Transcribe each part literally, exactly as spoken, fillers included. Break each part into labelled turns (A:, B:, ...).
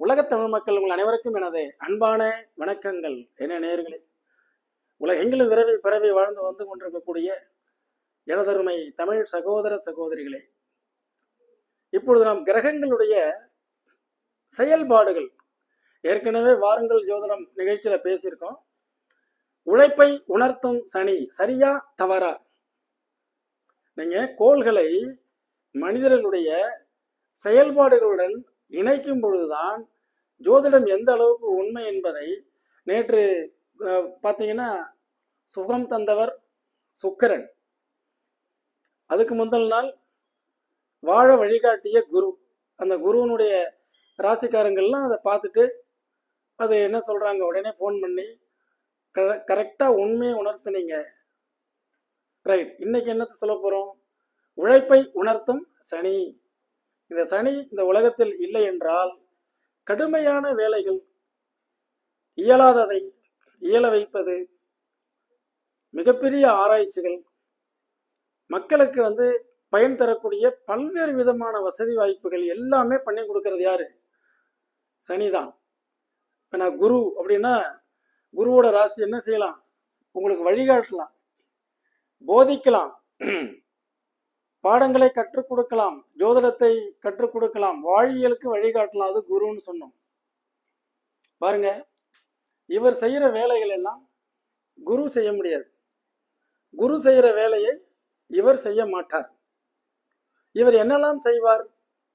A: உலகத் தமிழ் மக்கள் உங்கள் அனைவருக்கும் எனது அன்பான வணக்கங்கள். என்ன நேயர்களே, உலகெங்கிலும் விரவி பிறவி வாழ்ந்து வந்து கொண்டிருக்கக்கூடிய எனதருமை தமிழ் சகோதர சகோதரிகளே, இப்பொழுது நாம் கிரகங்களுடைய செயல்பாடுகள் ஏற்கனவே வாருங்கள் ஜோதிடம் நிகழ்ச்சியில பேசியிருக்கோம். உழைப்பை உணர்த்தும் சனி சரியா தவறா? நீங்க கோள்களை மனிதர்களுடைய செயல்பாடுகளுடன் இணைக்கும் பொழுதுதான் ஜோதிடம் எந்த அளவுக்கு உண்மை என்பதை நேற்று பார்த்தீங்கன்னா சுகம் தந்தவர் சுக்கிரன், அதுக்கு முதல் நாள் வாழ வழிகாட்டிய குரு. அந்த குருவனுடைய ராசிக்காரங்கள்லாம் அதை பார்த்துட்டு அது என்ன சொல்றாங்க, உடனே ஃபோன் பண்ணி கரெக்டா உண்மையை உணர்த்துனீங்க. ரைட், இன்னைக்கு என்னத்தை சொல்ல போறோம்? உழைப்பை உணர்த்தும் சனி. இந்த சனி இந்த உலகத்தில் இல்லை என்றால் கடுமையான வேலைகள், இயலாததை இயல வைப்பது, மிகப்பெரிய ஆராய்ச்சிகள், மக்களுக்கு வந்து பயன் தரக்கூடிய பல்வேறு விதமான வசதி வாய்ப்புகள் எல்லாமே பண்ணி கொடுக்கறது யாரு? சனிதான். இப்போ நான் குரு அப்படின்னா குருவோட ராசி என்ன செய்யலாம்? உங்களுக்கு வழிகாட்டலாம், போதிக்கலாம், பாடங்களை கற்றுக் கொடுக்கலாம், ஜோதிடத்தை கற்றுக் கொடுக்கலாம், வாழ்வியலுக்கு வழிகாட்டலாம். அது குருன்னு சொன்னோம். பாருங்க, இவர் செய்யற வேலைகள் எல்லாம் குரு செய்ய முடியாது. குரு செய்யற வேலையை இவர் செய்ய மாட்டார். இவர் என்னெல்லாம் செய்வார்?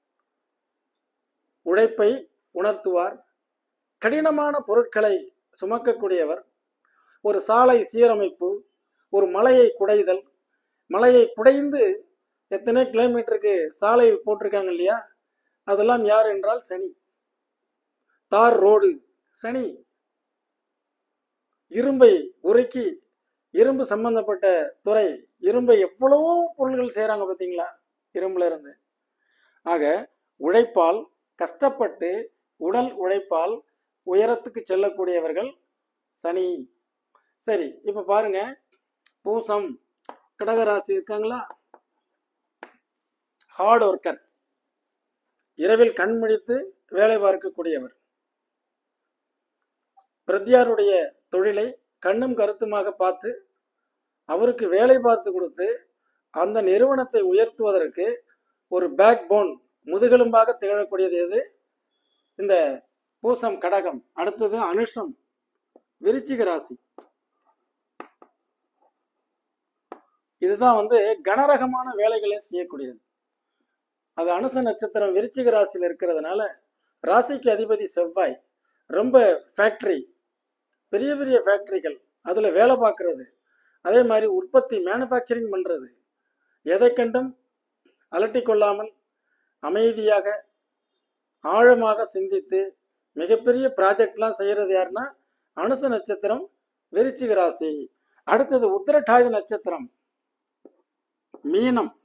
A: உழைப்பை உணர்த்துவார், கடினமான பொருட்களை சுமக்கக்கூடியவர், ஒரு சாலை சீரமைப்பு, ஒரு மலையை குடைதல், மலையை குடைந்து எத்தனை கிலோமீட்டருக்கு சாலை போட்டிருக்காங்க இல்லையா, அதெல்லாம் யார் என்றால் சனி. தார் ரோடு சனி. இரும்பை உருக்கி, இரும்பு சம்பந்தப்பட்ட துறை, இரும்பை எவ்வளவோ பொருள்கள் செய்யறாங்க பார்த்தீங்களா, இரும்புல இருந்து. ஆக உழைப்பால், கஷ்டப்பட்டு உடல் உழைப்பால் உயரத்துக்கு செல்லக்கூடியவர்கள் சனி. சரி, இப்ப பாருங்க, பூசம் கடகராசி இருக்காங்களா, ஹார்ட் ஒர்க்கர், இரவில் கண் முழித்து வேலை பார்க்கக்கூடியவர், பிரத்யாருடைய தொழிலை கண்ணும் கருத்துமாக பார்த்து அவருக்கு வேலை பார்த்து கொடுத்து அந்த நிறுவனத்தை உயர்த்துவதற்கு ஒரு பேக் போன், முதுகெலும்பாக திகழக்கூடியது எது? இந்த பூசம் கடகம். அடுத்தது அனுஷம் விருச்சிக ராசி. இதுதான் வந்து கனரகமான வேலைகளை செய்யக்கூடியது. அது அனுச நட்சத்திரம் விருச்சிக ராசியில் இருக்கிறதுனால ராசிக்கு அதிபதி செவ்வாய். ரொம்ப ஃபேக்டரி, பெரிய பெரிய ஃபேக்டரிகள், அதில் வேலை பார்க்கறது, அதே மாதிரி உற்பத்தி மேனுஃபேக்சரிங் பண்ணுறது, எதை கண்டும் அலட்டி கொள்ளாமல் அமைதியாக ஆழமாக சிந்தித்து மிகப்பெரிய ப்ராஜெக்ட்லாம் செய்கிறது யாருன்னா அனுச நட்சத்திரம் விருச்சிக ராசி. அடுத்தது உத்திரட்டாதி நட்சத்திரம் மீனம்.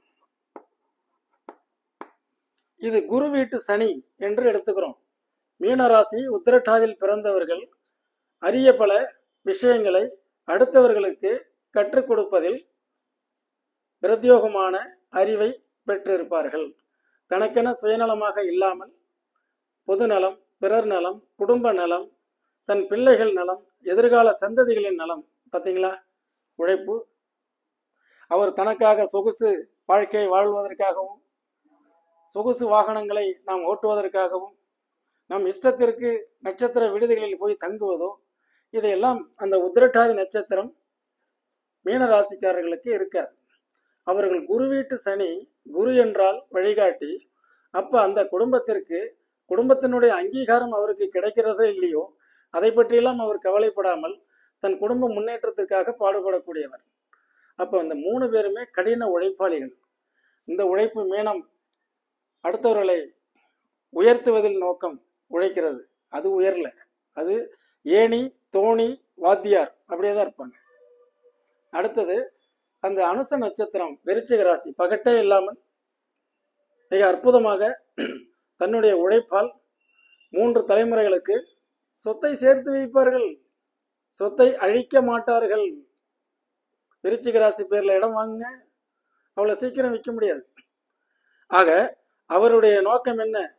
A: இது குரு வீட்டு சனி என்று எடுத்துக்கிறோம். மீனராசி உத்திரட்டாதியில் பிறந்தவர்கள் அரிய பல விஷயங்களை அடுத்தவர்களுக்கு கற்றுக் கொடுப்பதில் பிரத்யோகமான அறிவை பெற்றிருப்பார்கள். தனக்கென சுயநலமாக இல்லாமல் பொதுநலம், பிறர் நலம், குடும்ப நலம், தன் பிள்ளைகள் நலம், எதிர்கால சந்ததிகளின் நலம். பார்த்தீங்களா உழைப்பு. அவர் தனக்காக சொகுசு வாழ்க்கையை வாழ்வதற்காகவும், சொகுசு வாகனங்களை நாம் ஓட்டுவதற்காகவும், நம் இஷ்டத்திற்கு நட்சத்திர விடுதிகளில் போய் தங்குவதோ, இதையெல்லாம் அந்த உத்திரட்டாதி நட்சத்திரம் மீனராசிக்காரர்களுக்கு இருக்காது. அவர்கள் குரு வீட்டு சனி. குரு என்றால் வழிகாட்டி. அப்ப அந்த குடும்பத்திற்கு, குடும்பத்தினுடைய அங்கீகாரம் அவருக்கு கிடைக்கிறதோ இல்லையோ, அதை பற்றியெல்லாம் அவர் கவலைப்படாமல் தன் குடும்ப முன்னேற்றத்திற்காக பாடுபடக்கூடியவர். அப்போ அந்த மூணு பேருமே கடின உழைப்பாளிகள். இந்த உழைப்பு மீனம் அடுத்தவர்களை உயர்த்துவதில் நோக்கம் உழைக்கிறது. அது உயரல, அது ஏணி தோணி வாத்தியார் அப்படியே தான் இருப்பாங்க. அடுத்தது அந்த அனுச நட்சத்திரம் விருச்சிக ராசி. பகட்டே இல்லாமல் மிக அற்புதமாக தன்னுடைய உழைப்பால் மூன்று தலைமுறைகளுக்கு சொத்தை சேர்த்து வைப்பார்கள். சொத்தை அழிக்க மாட்டார்கள். விருச்சிக ராசி பேர்ல இடம் வாங்குங்க, அவ்வளவு சீக்கிரம் விற்க முடியாது. ஆக அவருடைய நோக்கம் என்ன?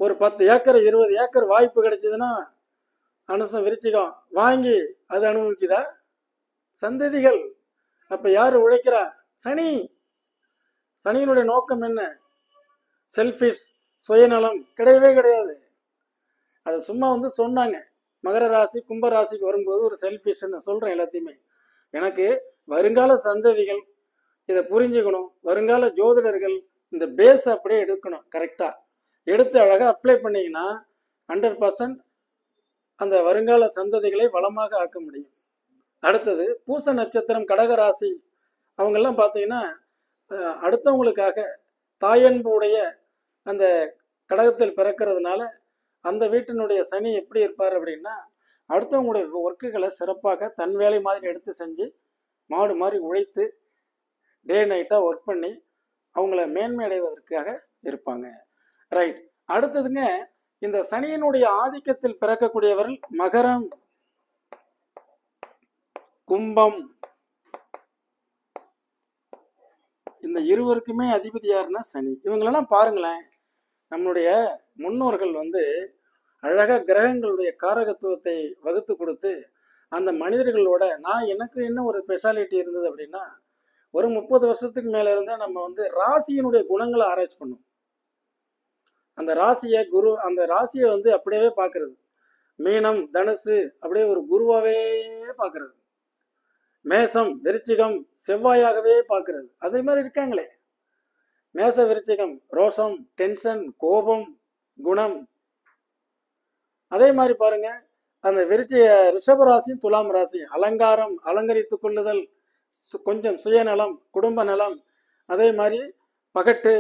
A: ஒரு பத்து ஏக்கர் இருபது ஏக்கர் வாய்ப்பு கிடைச்சதுன்னா அனுசம் விருச்சிகம் வாங்கி அது அனுபவிக்குதா? சந்ததிகள். அப்ப யாரு உழைக்கிறா? சனி. சனியினுடைய நோக்கம் என்ன? செல்ஃபிஷ், சுயநலம் கிடையவே கிடையாது. அதை சும்மா வந்து சொன்னாங்க. மகர ராசி கும்ப ராசிக்கு வரும்போது ஒரு செல்ஃபிஷ்ன்னு சொல்றேன் எல்லாத்தையுமே. எனக்கு வருங்கால சந்ததிகள் இதை புரிஞ்சுக்கணும். வருங்கால ஜோதிடர்கள் இந்த பேஸ் அப்படியே எடுக்கணும். கரெக்டா எடுத்து அழகா அப்ளை பண்ணீங்கன்னா ஹண்ட்ரட் பர்சன்ட் அந்த வருங்கால சந்ததிகளை வளமாக ஆக்க முடியும். அடுத்தது பூச நட்சத்திரம் கடக ராசி. அவங்கெல்லாம் பார்த்தீங்கன்னா அடுத்தவங்களுக்காக தாயன்பு உடைய அந்த கடகத்தில் பிறக்கிறதுனால அந்த வீட்டினுடைய சனி எப்படி இருப்பார் அப்படின்னா, அடுத்தவங்களுடைய ஒர்க்குகளை சிறப்பாக தன் வேலை மாதிரி எடுத்து செஞ்சு மாடு மாதிரி உழைத்து டே நைட்டாக ஒர்க் பண்ணி அவங்கள மேன்மை அடைவதற்காக இருப்பாங்க. ரைட். அடுத்ததுங்க, இந்த சனியினுடைய ஆதிக்கத்தில் பிறக்கக்கூடியவர்கள் மகரம், கும்பம். இந்த இருவருக்குமே அதிபதி யாருன்னா சனி. இவங்களெல்லாம் பாருங்களேன், நம்மளுடைய முன்னோர்கள் வந்து அழகா கிரகங்களுடைய காரகத்துவத்தை வகுத்து கொடுத்து அந்த மனிதர்களோட நான் எனக்கு என்ன ஒரு ஸ்பெஷாலிட்டி இருந்தது அப்படின்னா, ஒரு முப்பது வருஷத்துக்கு மேல இருந்தா நம்ம வந்து ராசியினுடைய குணங்களை ஆராய்ச்சி பண்ணும். அந்த ராசியை குரு அந்த ராசியை வந்து அப்படியே பார்க்கறது. மீனம் தனுசு அப்படியே ஒரு குருவாவே பார்க்கறது. மேசம் விருச்சிகம் செவ்வாயாகவே பார்க்கறது. அதே மாதிரி இருக்காங்களே, மேச விருச்சிகம் ரோஷம், டென்ஷன், கோபம், குணம். அதே மாதிரி பாருங்க, அந்த விருச்சிக ரிஷபராசியும் துலாம் ராசியும் அலங்காரம், அலங்கரித்து கொள்ளுதல், கொஞ்சம் சுயநலம், குடும்ப நலம், அதே மாதிரி பகட்டு.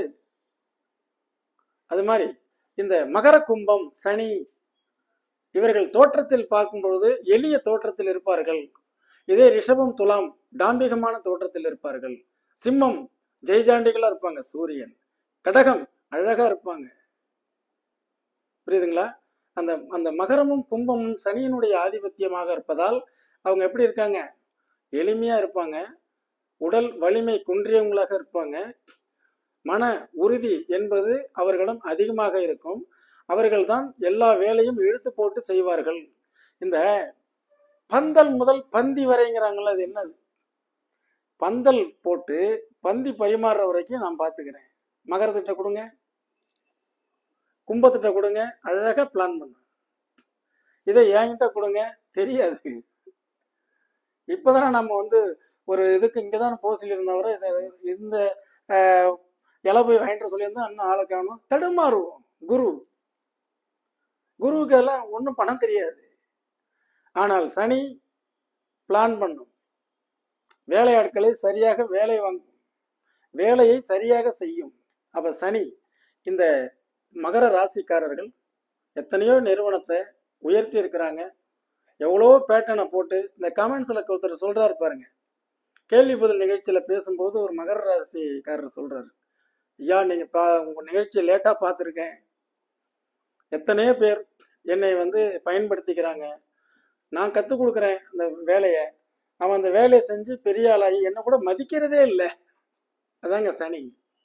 A: அது மாதிரி இந்த மகர கும்பம் சனி, இவர்கள் தோற்றத்தில் பார்க்கும் பொழுது எளிய தோற்றத்தில் இருப்பார்கள். இதே ரிஷபம் துலாம் டாம்பிகமான தோற்றத்தில் இருப்பார்கள். சிம்மம் ஜெய்ஜாண்டிகளா இருப்பாங்க. சூரியன். கடகம் அழகா இருப்பாங்க. புரியுதுங்களா? அந்த அந்த மகரமும் கும்பமும் சனியினுடைய ஆதிபத்தியமாக இருப்பதால் அவங்க எப்படி இருக்காங்க? எளிமையா இருப்பாங்க. உடல் வலிமை குன்றியவங்களாக இருப்பாங்க. மன உறுதி என்பது அவர்களிடம் அதிகமாக இருக்கும். அவர்கள் தான் எல்லா வேலையும் இழுத்து போட்டு செய்வார்கள். இந்த பந்தல் முதல் பந்தி வரைங்கிறாங்களா, அது என்னது? பந்தல் போட்டு பந்தி பரிமாறுற வரைக்கும் நான் பார்த்துக்கிறேன். மகரத்திட்ட கொடுங்க, கும்பத்திட்ட கொடுங்க, அழகா பிளான் பண்ண. இதை என்கிட்ட கொடுங்க, தெரியாது. இப்பதானே நம்ம வந்து ஒரு இதுக்கு இங்கதான் போக சொல்லியிருந்தவரை இதை இந்த இலை போய் வாங்கிட்டு சொல்லியிருந்தா இன்னும் ஆளை காணும். தடுமாறுவோம். குரு குருவுக்கு எல்லாம் ஒன்றும் பணம் தெரியாது. ஆனால் சனி பிளான் பண்ணும். வேலையாட்களை சரியாக வேலை வாங்கும், வேலையை சரியாக செய்யும். அப்ப சனி இந்த மகர ராசிக்காரர்கள் எத்தனையோ நிறுவனத்தை உயர்த்தி இருக்கிறாங்க. எவ்வளோ பேட்டனை போட்டு இந்த கமெண்ட்ஸ்ல ஒருத்தர் சொல்றாரு பாருங்க, கேள்வி பதில் நிகழ்ச்சியில பேசும்போது ஒரு மகர ராசிக்காரர் சொல்றாரு, ஐயா நீங்க பா உங்க நிகழ்ச்சியை லேட்டா பார்த்துருக்கேன், எத்தனையோ பேர் என்னை வந்து பயன்படுத்திக்கிறாங்க, நான் கற்றுக் கொடுக்குறேன் அந்த வேலையை, அவன் அந்த வேலையை செஞ்சு பெரிய ஆளாகி என்ன கூட மதிக்கிறதே இல்லை. அதாங்க சனி.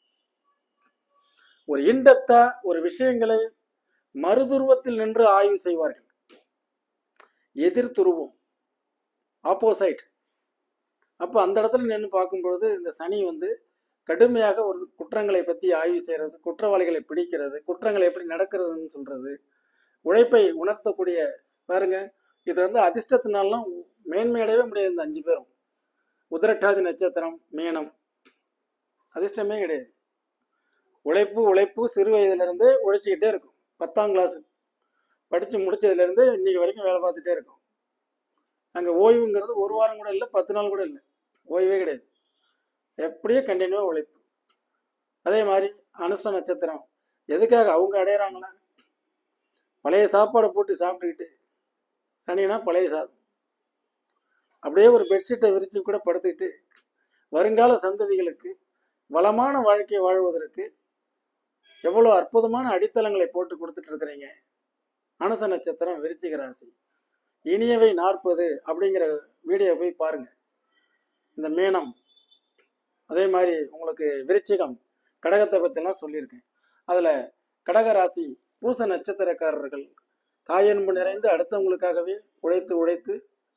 A: ஒரு இன்டெப்தா ஒரு விஷயங்களை மறுதுருவத்தில் நின்று ஆய்வு செய்வார்கள். எதிர் துருவம், ஆப்போசைட். அப்போ அந்த இடத்துல நின்று பார்க்கும்பொழுது இந்த சனி வந்து கடுமையாக ஒரு குற்றங்களை பற்றி ஆய்வு செய்கிறது, குற்றவாளிகளை பிடிக்கிறது, குற்றங்கள் எப்படி நடக்கிறதுன்னு சொல்றது, உழைப்பை உணர்த்தக்கூடிய. பாருங்க, இது வந்து அதிர்ஷ்டத்தினாலாம் மேன்மையடையவே முடியாது. இந்த அஞ்சு பேரும் உதிரட்டாதி நட்சத்திரம் மீனம், அதிர்ஷ்டமே கிடையாது. உழைப்பு உழைப்பு சிறு வயதுலேருந்தே உழைச்சிக்கிட்டே இருக்கும். பத்தாம் கிளாஸ் படித்து முடிச்சதுலேருந்து இன்னைக்கு வரைக்கும் வேலை பார்த்துட்டே இருக்கும். அங்கே ஓய்வுங்கிறது ஒரு வாரம் கூட இல்லை, பத்து நாள் கூட இல்லை, ஓய்வே கிடையாது. எப்படியே கண்டினியூவாக உழைப்பு. அதே மாதிரி அனுச நட்சத்திரம், எதுக்காக அவங்க அடையிறாங்களா? பழைய சாப்பாடை போட்டு சாப்பிட்டுக்கிட்டு, சனினா பழைய சாதம், அப்படியே ஒரு பெட்ஷீட்டை விரித்து கூட படுத்துக்கிட்டு வருங்கால சந்ததிகளுக்கு வளமான வாழ்க்கையை வாழ்வதற்கு எவ்வளோ அற்புதமான அடித்தளங்களை போட்டு கொடுத்துட்டு இருக்கிறீங்க. அனுச நட்சத்திரம் விருச்சிக ராசி. இனியவை நாற்பது அப்படிங்கிற வீடியோ போய் பாருங்க. இந்த மீனம், அதே மாதிரி உங்களுக்கு விருச்சிகம், கடகத்தை பற்றிலாம் சொல்லியிருக்கேன். அதில் கடக ராசி பூச நட்சத்திரக்காரர்கள் தாயன்பு நிறைந்து அடுத்தவங்களுக்காகவே உழைத்து உழைத்து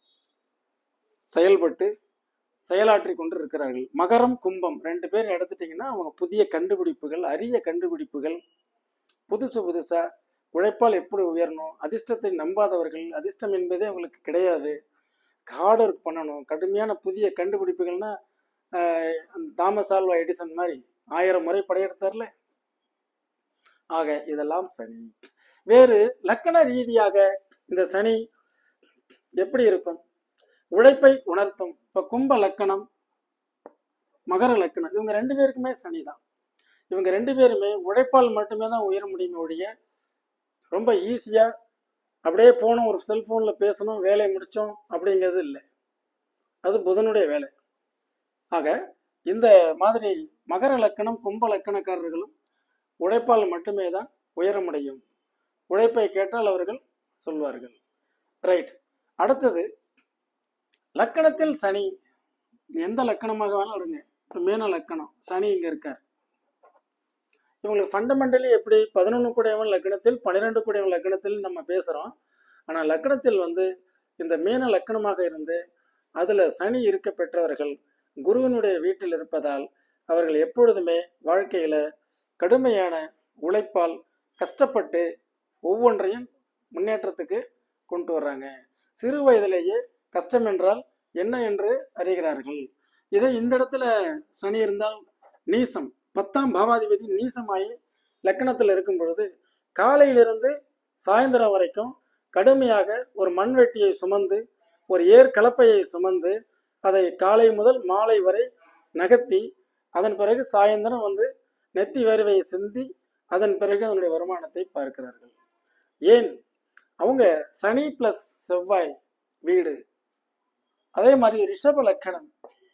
A: செயல்பட்டு செயலாற்றி கொண்டு இருக்கிறார்கள். மகரம் கும்பம் ரெண்டு பேர் எடுத்துட்டீங்கன்னா அவங்க புதிய கண்டுபிடிப்புகள், அரிய கண்டுபிடிப்புகள், புதுசு புதுசா உழைப்பால் எப்படி உயரணும், அதிர்ஷ்டத்தை நம்பாதவர்கள், அதிர்ஷ்டம் என்பதே அவங்களுக்கு கிடையாது, ஹார்ட் ஒர்க் பண்ணணும், கடுமையான புதிய கண்டுபிடிப்புகள்னா தாமஸ் ஆல்வா எடிசன் மாதிரி ஆயிரம் முறை படையெடுத்தார்ல. ஆக இதெல்லாம் சனி. வேறு லக்கண ரீதியாக இந்த சனி எப்படி இருக்கும்? உழைப்பை உணர்த்தும். இப்ப கும்ப லக்கணம், மகர லக்கணம், இவங்க ரெண்டு பேருக்குமே சனி தான். இவங்க ரெண்டு பேருமே உழைப்பால் மட்டுமே தான் உயர முடியுமே ஒழிய ரொம்ப ஈஸியா அப்படியே போனோம் ஒரு செல்போன்ல பேசணும் வேலையை முடிச்சோம் அப்படிங்கிறது இல்லை. அது புதனுடைய வேலை. ஆக இந்த மாதிரி மகர லக்கணம் கும்ப லக்கணக்காரர்களும் உழைப்பால் மட்டுமே தான் உயர முடியும். உழைப்பை கேட்டால் அவர்கள் சொல்வார்கள். ரைட். அடுத்தது லக்கணத்தில் சனி. எந்த லக்கணமாக வேணாலும் எடுங்க. இப்போ மீன லக்கணம், சனி இங்க இருக்கார். இவங்களுக்கு ஃபண்டமெண்டலி எப்படி பதினொன்று கூடையவன் லக்கணத்தில் பன்னிரெண்டு கூடையவன் லக்கணத்தில் நம்ம பேசுகிறோம். ஆனால் லக்கணத்தில் வந்து இந்த மீன லக்கணமாக இருந்து அதில் சனி இருக்க பெற்றவர்கள் குருவினுடைய வீட்டில் இருப்பதால் அவர்கள் எப்பொழுதுமே வாழ்க்கையில் கடுமையான உழைப்பால் கஷ்டப்பட்டு ஒவ்வொன்றையும் முன்னேற்றத்துக்கு கொண்டு வர்றாங்க. சிறு வயதிலேயே கஷ்டம் என்றால் என்ன என்று அறிகிறார்கள். இதை இந்த இடத்துல சனி இருந்தால் நீசம், பத்தாம் பாவாதிபதி நீசமாயி லக்கணத்தில் இருக்கும் பொழுது காலையிலிருந்து சாயந்தரம் வரைக்கும் கடுமையாக ஒரு மண்வெட்டியை சுமந்து ஒரு ஏர் கலப்பையை சுமந்து அதை காலை முதல் மாலை வரை நகர்த்தி அதன் பிறகு சாயந்தரம் வந்து நெத்தி வேர்வையை சிந்தி அதன் பிறகு அதனுடைய வருமானத்தை பார்க்கிறார்கள். ஏன்? அவங்க சனி பிளஸ் செவ்வாய் வீடு. அதே மாதிரி ரிஷப லக்கணம்,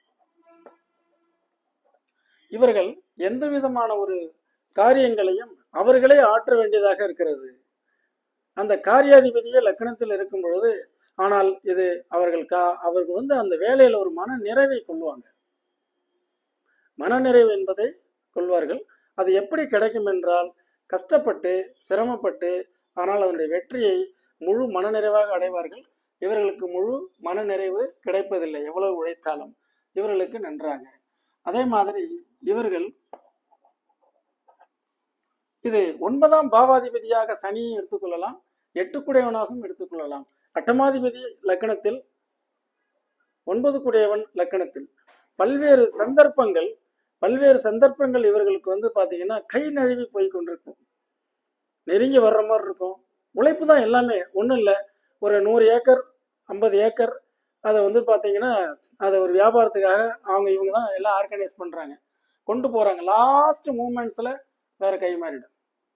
A: இவர்கள் எந்த விதமான ஒரு காரியங்களையும் அவர்களே ஆற்ற வேண்டியதாக இருக்கிறது. அந்த காரியாதிபதியே லக்கணத்தில் இருக்கும் பொழுது, ஆனால் இது அவர்கள் கா அவர்கள் வந்து அந்த வேலையில் ஒரு மன நிறைவை கொள்வாங்க. மனநிறைவு என்பதை கொள்வார்கள். அது எப்படி கிடைக்கும் என்றால் கஷ்டப்பட்டு சிரமப்பட்டு, ஆனால் அதனுடைய வெற்றியை முழு மனநிறைவாக அடைவார்கள். இவர்களுக்கு முழு மனநிறைவு கிடைப்பதில்லை எவ்வளவு உழைத்தாலும் இவர்களுக்கு நன்றாக. அதே மாதிரி இவர்கள் இது ஒன்பதாம் பாவாதிபதியாக சனியை எடுத்துக்கொள்ளலாம், எட்டு குடையவனாகவும் எடுத்துக்கொள்ளலாம். அட்டமாதிபதி லக்கணத்தில் ஒன்பது குடையவன் லக்கணத்தில் பல்வேறு சந்தர்ப்பங்கள் பல்வேறு சந்தர்ப்பங்கள் இவர்களுக்கு வந்து பாத்தீங்கன்னா கை நழுவி போய் கொண்டிருக்கும். நெருங்கி வர்ற மாதிரி இருக்கும். உழைப்பு தான் எல்லாமே, ஒன்றும் இல்லை. ஒரு நூறு ஏக்கர் ஐம்பது ஏக்கர் அதை வந்து பார்த்தீங்கன்னா அதை ஒரு வியாபாரத்துக்காக அவங்க இவங்க தான் எல்லாம் ஆர்கனைஸ் பண்ணுறாங்க, கொண்டு போகிறாங்க. லாஸ்ட் மூமெண்ட்ஸில் வேற கை மாறிடும்.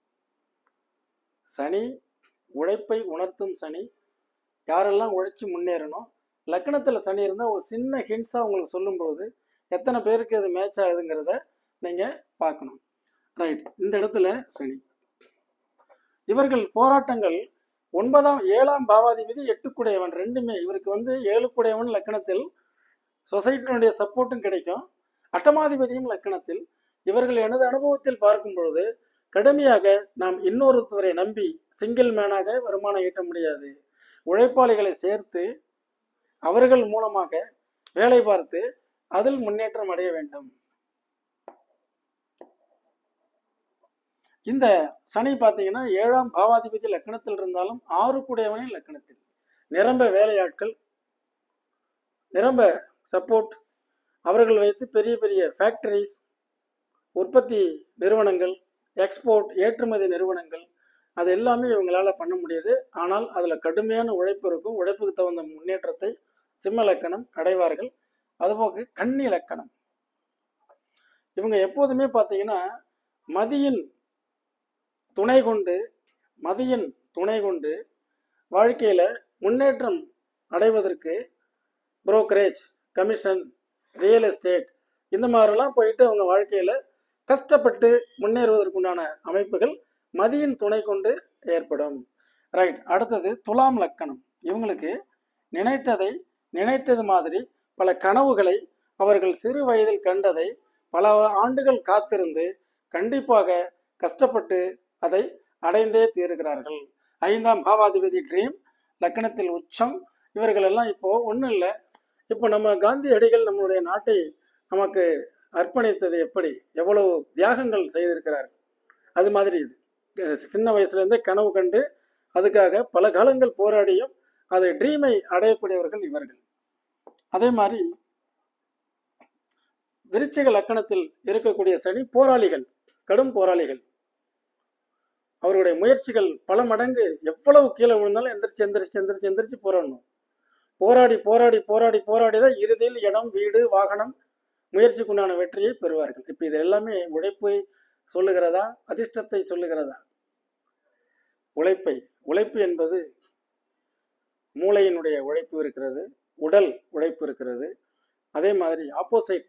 A: சனி உழைப்பை உணர்த்தும் சனி. யாரெல்லாம் உழைச்சி முன்னேறணும், லக்கணத்தில் சனி இருந்தால் ஒரு சின்ன ஹிண்ட்ஸாக உங்களுக்கு சொல்லும்போது எத்தனை பேருக்கு அது மேட்ச் ஆகுதுங்கிறத நீங்கள் பார்க்கணும். ரைட். இந்த இடத்துல சனி இவர்கள் போராட்டங்கள் ஒன்பதாம் ஏழாம் பாவாதிபதி எட்டுக்குடையவன் ரெண்டுமே இவருக்கு வந்து ஏழுக்குடையவன் லக்கணத்தில் சொசைட்டினுடைய சப்போர்ட்டும் கிடைக்கும். அட்டமாதிபதியும் லக்கணத்தில். இவர்கள் எனது அனுபவத்தில் பார்க்கும் பொழுது கடுமையாக நாம் இன்னொருத்தவரை நம்பி சிங்கிள் மேனாக வருமானம் ஈட்ட முடியாது. உழைப்பாளிகளை சேர்த்து அவர்கள் மூலமாக வேலை பார்த்து அதில் முன்னேற்றம் அடைய வேண்டும். இந்த சனி பார்த்தீங்கன்னா ஏழாம் பாவாதிபதி லக்கணத்தில் இருந்தாலும் ஆறு கூடையவனே லக்கணத்தில். நிரம்ப வேலையாட்கள், நிரம்ப சப்போர்ட், அவர்கள் வைத்து பெரிய பெரிய ஃபேக்டரிஸ், உற்பத்தி நிறுவனங்கள், எக்ஸ்போர்ட் ஏற்றுமதி நிறுவனங்கள், அது எல்லாமே இவங்களால பண்ண முடியுது. ஆனால் அதில் கடுமையான உழைப்பு இருக்கும். உழைப்புக்கு தகுந்த முன்னேற்றத்தை சிம்ம லக்கணம் அடைவார்கள். அதுபோக கன்னி லக்கணம், இவங்க எப்போதுமே பார்த்தீங்கன்னா மதியின் துணை கொண்டு மதியின் துணை கொண்டு வாழ்க்கையில் முன்னேற்றம் அடைவதற்கு புரோக்கரேஜ், கமிஷன், ரியல் எஸ்டேட் இந்த மாதிரிலாம் போயிட்டு அவங்க வாழ்க்கையில் கஷ்டப்பட்டு முன்னேறுவதற்குண்டான அமைப்புகள் மதியின் துணை கொண்டு ஏற்படும். ரைட். அடுத்தது துலாம் லக்கணம். இவங்களுக்கு நினைத்ததை நினைத்தது மாதிரி பல கனவுகளை அவர்கள் சிறு வயதில் கண்டதை பல ஆண்டுகள் காத்திருந்து கண்டிப்பாக கஷ்டப்பட்டு அதை அடைந்தே தீருகிறார்கள். ஐந்தாம் பாவாதிபதி ட்ரீம் லக்னத்தில் உச்சம். இவர்கள் எல்லாம் இப்போ ஒன்றும் இல்லை. இப்போ நம்ம காந்தியடிகள் நம்மளுடைய நாட்டை நமக்கு அர்ப்பணித்தது எப்படி, எவ்வளவு தியாகங்கள் செய்திருக்கிறார். அது மாதிரி இது சின்ன வயசுலேருந்தே கனவு கண்டு அதுக்காக பல காலங்கள் போராடியும் அதை ட்ரீமை அடையக்கூடியவர்கள் இவர்கள். அதே மாதிரி விருச்சிக லக்கணத்தில் இருக்கக்கூடிய சனி போராளிகள், கடும் போராளிகள். அவருடைய முயற்சிகள் பல மடங்கு, எவ்வளவு கீழே விழுந்தாலும் எந்திரிச்சு எந்திரிச்சு எந்திரிச்சு எந்திரிச்சு போராடணும். போராடி போராடி போராடி போராடி தான் இறுதியில் இடம், வீடு, வாகனம், முயற்சிக்குண்டான வெற்றியை பெறுவார்கள். இப்போ இது எல்லாமே உழைப்பை சொல்லுகிறதா, அதிர்ஷ்டத்தை சொல்லுகிறதா? உழைப்பை. உழைப்பு என்பது மூளையினுடைய உழைப்பு இருக்கிறது, உடல் உழைப்பு இருக்கிறது. அதே மாதிரி ஆப்போசைட்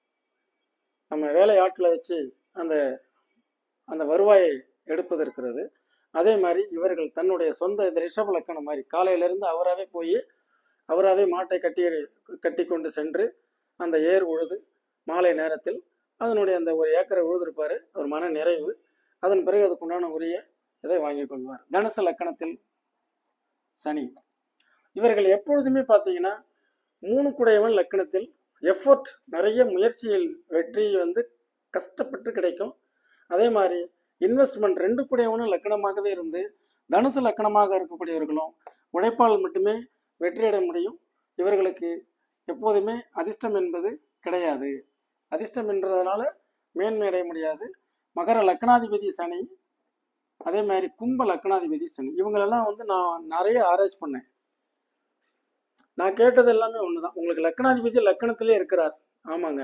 A: நம்ம வேலை ஆட்களை வச்சு அந்த அந்த வருவாயை எடுப்பது இருக்கிறது. அதே மாதிரி இவர்கள் தன்னுடைய சொந்த இந்த ரிஷப லக்கணம் மாதிரி காலையிலிருந்து அவராகவே போய் அவராகவே மாட்டை கட்டி கட்டி கொண்டு சென்று அந்த ஏர் உழுது மாலை நேரத்தில் அதனுடைய அந்த ஒரு ஏக்கரை உழுதுருப்பார். ஒரு மன நிறைவு. அதன் பிறகு அதுக்குண்டான உரிய இதை வாங்கி கொள்வார். தனுசு லக்கணத்தில் சனி. இவர்கள் எப்பொழுதுமே பார்த்தீங்கன்னா மூணு குடையவன் லக்கணத்தில் எஃபோர்ட், நிறைய முயற்சியில் வெற்றி வந்து கஷ்டப்பட்டு கிடைக்கும். அதே மாதிரி இன்வெஸ்ட்மெண்ட் ரெண்டு குடையவனும் லக்கணமாகவே இருந்து தனுசு லக்கணமாக இருக்கக்கூடியவர்களும் உழைப்பால் மட்டுமே வெற்றியடைய முடியும். இவர்களுக்கு எப்போதுமே அதிர்ஷ்டம் என்பது கிடையாது. அதிர்ஷ்டம் என்றதுனால மேன்மை அடைய முடியாது. மகர லக்கணாதிபதி சனி, அதே மாதிரி கும்ப லக்கணாதிபதி சனி. இவங்களெல்லாம் வந்து நான் நிறைய ஆராய்ச்சி பண்ணேன். நான் கேட்டது எல்லாமே ஒண்ணுதான். உங்களுக்கு லக்கணாதிபதி லக்கணத்திலே இருக்கிறார். ஆமாங்க.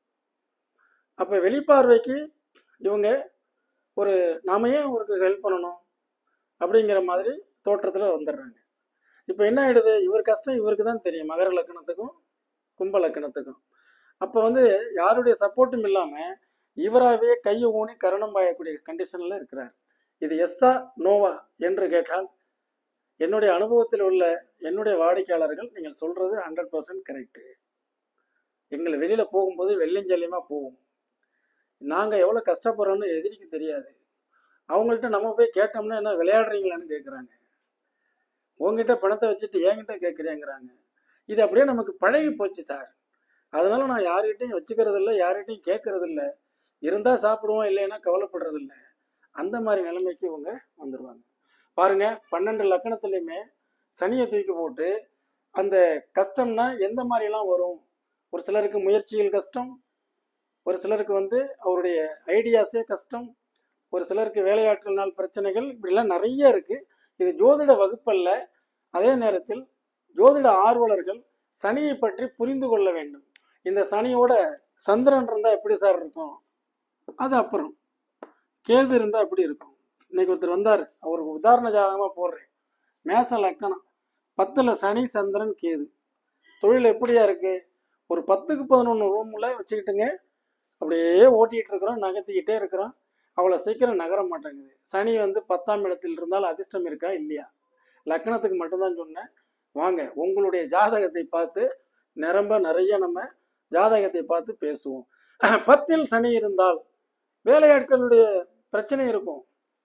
A: அப்ப வெளிப்பார்வைக்கு இவங்க ஒரு நாம ஏன் அவருக்கு ஹெல்ப் பண்ணணும் அப்படிங்கிற மாதிரி தோற்றத்துல வந்துடுறாங்க. இப்போ என்ன ஆயிடுது, இவர் கஷ்டம் இவருக்கு தான் தெரியும், மகர லக்கணத்துக்கும் கும்ப லக்கணத்துக்கும். அப்போ வந்து யாருடைய சப்போர்ட்டும் இல்லாம இவராகவே கையை ஊனி கரணம் பாயக்கூடிய கண்டிஷன்ல இருக்கிறார். இது எஸ்ஸா நோவா என்று கேட்டால் என்னுடைய அனுபவத்தில் உள்ள என்னுடைய வாடிக்கையாளர்கள் நீங்கள் சொல்றது ஹண்ட்ரட் பர்சன்ட் கரெக்டு. எங்களை வெளியில போகும்போது வெள்ளைஞ்சல்லியமா போவோம். நாங்க எவ்வளவு கஷ்டப்படுறோம்னு எதிரிக்கு தெரியாது. அவங்கள்ட்ட நம்ம போய் கேட்டோம்னா என்ன விளையாடுறீங்களான்னு கேட்குறாங்க. உங்ககிட்ட பணத்தை வச்சுட்டு என்கிட்ட கேட்குறேங்கிறாங்க. இது அப்படியே நமக்கு பழகி போச்சு சார். அதனால நான் யார்கிட்டையும் வச்சுக்கிறது இல்லை, யார்கிட்டையும் கேட்கறது இல்லை. இருந்தா சாப்பிடுவோம், இல்லைன்னா கவலைப்படுறது இல்லை. அந்த மாதிரி நிலைமைக்கு இவங்க வந்துடுவாங்க. பாருங்க, பன்னெண்டு லக்கணத்துலையுமே சனியை தூக்கி போட்டு அந்த கஷ்டம்னா எந்த மாதிரிலாம் வரும். ஒரு சிலருக்கு முயற்சிகள் கஷ்டம், ஒரு சிலருக்கு வந்து அவருடைய ஐடியாஸே கஷ்டம், ஒரு சிலருக்கு வேலையாட்கள்னால் பிரச்சனைகள், இப்படிலாம் நிறைய இருக்கு. இது ஜோதிட வகுப்பல்ல. அதே நேரத்தில் ஜோதிட ஆர்வலர்கள் சனியை பற்றி புரிந்து கொள்ள வேண்டும். இந்த சனியோட சந்திரன் இருந்தா எப்படி சார் இருக்கும், அது அப்புறம் கேது இருந்தா எப்படி இருக்கும். இன்னைக்கு ஒருத்தர் வந்தார், அவருக்கு உதாரண ஜாதகமா போடுறேன். மேச லக்கணம், பத்துல சனி சந்திரன் கேது. தொழில் எப்படியா இருக்கு, ஒரு பத்துக்கு பதினொன்று ரூம்ல வச்சுக்கிட்டுங்க அப்படியே ஓட்டிகிட்டு இருக்கிறோம், நகர்த்திக்கிட்டே இருக்கிறோம். அவ்வளோ சீக்கிரம் நகர மாட்டேங்குது. சனி வந்து பத்தாம் இடத்தில் இருந்தால் அதிர்ஷ்டம் இருக்கா இல்லையா? லக்கணத்துக்கு மட்டும்தான் சொன்னேன். வாங்க உங்களுடைய ஜாதகத்தை பார்த்து நிரம்ப நிறைய நம்ம ஜாதகத்தை பார்த்து பேசுவோம். பத்தில் சனி இருந்தால் வேலையாட்களுடைய பிரச்சனை இருக்கும்.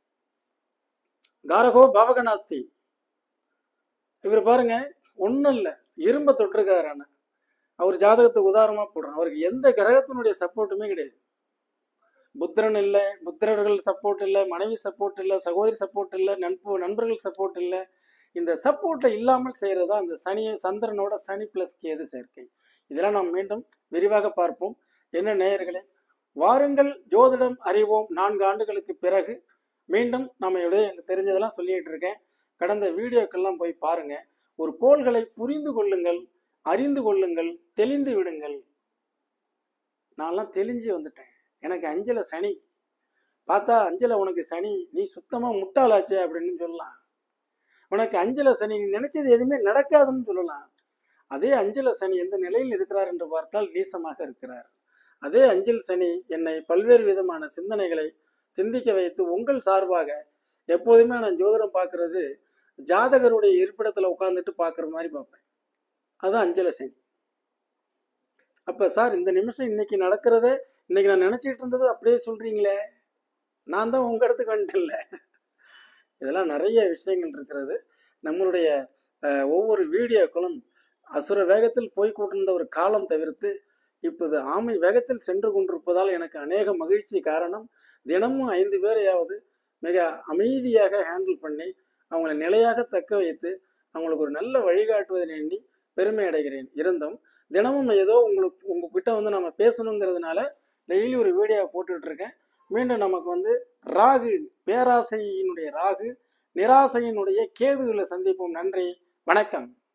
A: காரகோ பாவகநாஸ்தி. இவர் பாருங்க, ஒன்றும் இல்லை, இரும்ப தொட்டிருக்காரு. அவர் ஜாதகத்துக்கு உதாரணமா போடுறோம். அவருக்கு எந்த கிரகத்தினுடைய சப்போர்ட்டுமே கிடையாது. புத்திரன் இல்லை, புத்திரர்கள் சப்போர்ட் இல்லை, மனைவி சப்போர்ட் இல்லை, சகோதரி சப்போர்ட் இல்லை, நண்பு நண்பர்கள் சப்போர்ட் இல்லை. இந்த சப்போர்ட்டை இல்லாமல் செய்யறதா அந்த சனியை, சந்திரனோட சனி பிளஸ் கேது சேர்க்கை. இதெல்லாம் நாம் மீண்டும் விரிவாக பார்ப்போம். என்ன நேயர்களே, வாருங்கள் ஜோதிடம் அறிவோம். நான்கு ஆண்டுகளுக்கு பிறகு மீண்டும் நம்ம எனக்கு தெரிஞ்சதெல்லாம் சொல்லிட்டு இருக்கேன். கடந்த வீடியோக்கெல்லாம் போய் பாருங்க. ஒரு கோள்களை புரிந்து கொள்ளுங்கள், அறிந்து கொள்ளுங்கள், தெளிந்து விடுங்கள். நான்லாம் தெளிஞ்சு வந்துட்டேன். எனக்கு அஞ்சல சனி பார்த்தா, அஞ்சல உனக்கு சனி, நீ சுத்தமா முட்டாளாச்சே அப்படின்னு சொல்லலாம். உனக்கு அஞ்சல சனி, நீ நினைச்சது எதுவுமே நடக்காதுன்னு சொல்லலாம். அதே அஞ்சல சனி எந்த நிலையில் இருக்கிறார் என்று பார்த்தால் நீசமாக இருக்கிறார். அதே அஞ்சல் சனி என்னை பல்வேறு விதமான சிந்தனைகளை சிந்திக்க வைத்து உங்கள் சார்பாக எப்போதுமே நான் ஜோதிடம் பார்க்கறது ஜாதகருடைய இருப்பிடத்துல உட்கார்ந்துட்டு பார்க்குற மாதிரி பார்ப்பேன். அதுதான் அஞ்சல சனி. அப்ப சார் இந்த நிமிஷம் இன்னைக்கு நடக்கிறத இன்னைக்கு நான் நினைச்சிட்டு இருந்தது அப்படியே சொல்றீங்களே, நான் தான் உங்க இடத்துக்கு வந்துட்டேன்ல. இதெல்லாம் நிறைய விஷயங்கள் இருக்கிறது. நம்மளுடைய ஒவ்வொரு வீடியோக்களும் அசுர வேகத்தில் போய் கொண்டிருந்த ஒரு காலம் தவிர்த்து இப்போது ஆமை வேகத்தில் சென்று கொண்டிருப்பதால் எனக்கு அநேக மகிழ்ச்சி. காரணம், தினமும் ஐந்து பேரையாவது மிக அமைதியாக ஹேண்டில் பண்ணி அவங்களை நிலையாக தக்க வைத்து அவங்களுக்கு ஒரு நல்ல வழிகாட்டுவதை எண்ணி பெருமை அடைகிறேன். இருந்தும் தினமும் ஏதோ உங்களுக்கு உங்ககிட்ட வந்து நம்ம பேசணுங்கிறதுனால டெய்லி ஒரு வீடியோ போட்டுட்டு இருக்கேன். மீண்டும் நமக்கு வந்து ராகு, பேராசையினுடைய ராகு, நிராசையினுடைய கேதுகளை சந்திப்போம். நன்றி, வணக்கம்.